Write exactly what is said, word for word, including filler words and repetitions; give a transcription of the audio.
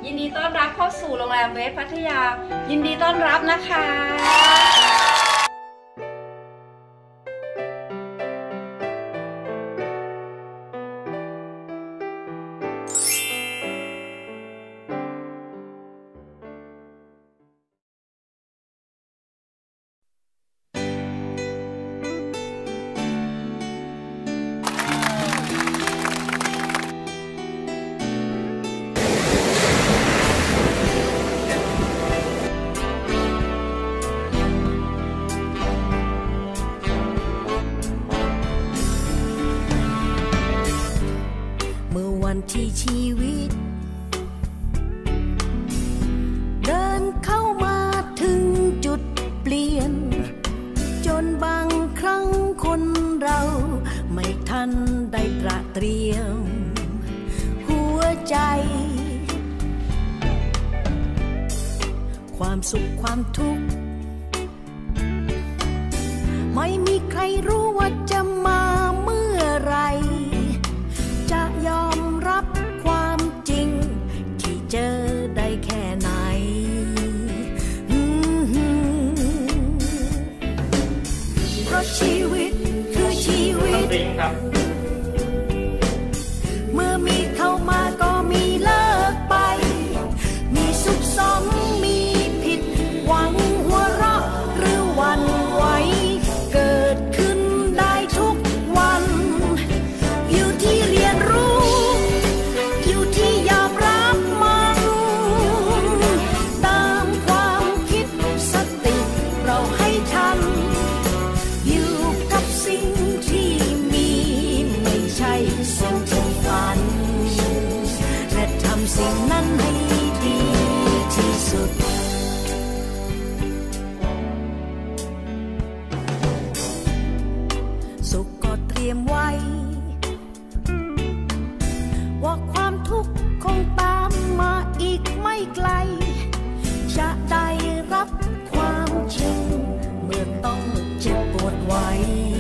ยินดีต้อนรับเข้าสู่โรงแรมเวสพัทยายินดีต้อนรับนะคะวันที่ชีวิตเดินเข้ามาถึงจุดเปลี่ยนจนบางครั้งคนเราไม่ทันได้ตระเตรียมหัวใจความสุขความทุกข์ไม่มีใครรู้ว่าจะมาเมื่อไรจะยอมรับความจริงที่เจอได้แค่ไหนเพราะชีวิตคือชีวิตเมื่อมีเข้ามาก็มีเลิกไปมีสุขสมมีผิดหวังหัวเราะหรือหวั่นไหวเกิดขึ้นได้ทุกวันอยู่ที่เรียนรู้อยู่ที่ยอมรับมันตามความคิดสติเราให้ทันอยู่กับสิ่งที่มีไม่ใช่สิ่งที่ฝันและทำสิ่งนั้นให้ดีที่สุดสุขก็เตรียมไว้ว่าความทุกข์คงตามมาอีกไม่ไกลจะได้รับความจริงเมื่อต้องเจ็บปวดไว้